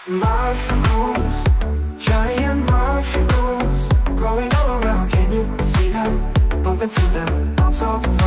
Mushrooms, giant mushrooms, growing all around. Can you see them? Bump into them, bounce off